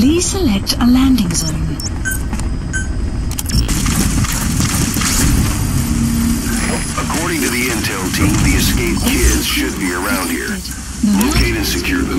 Please select a landing zone. According to the intel team, the escaped kids should be around here. Locate and secure them.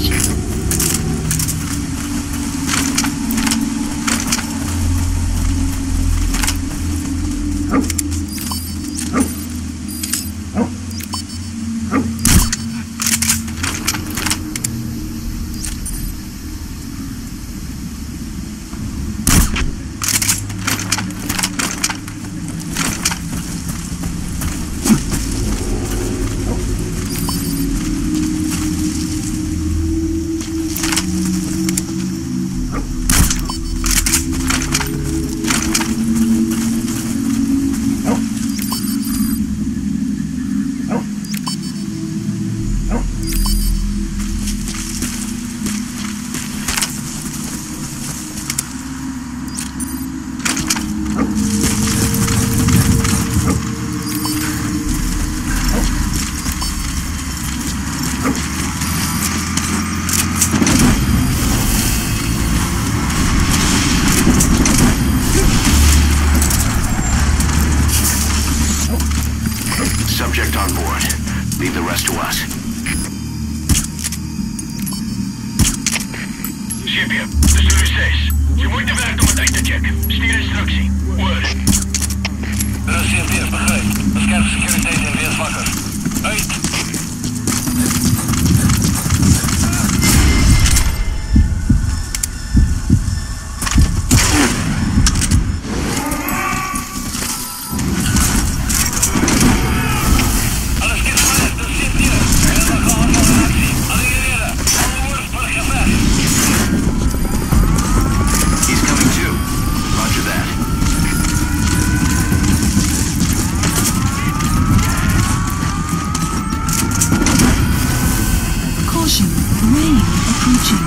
Subject on board. Leave the rest to us. Шефе, ты что решаешь? Сегодня вертом атак-тачек. Стиль инструкций. Word. Russia begrijp. Bescherm securiteit en wees wakker. Uit! Rain approaching.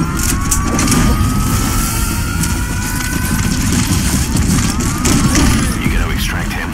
You gotta extract him.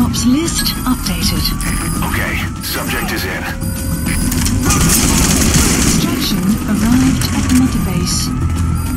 Airdrops list updated. Okay, subject is in. Extraction arrived at the mother base.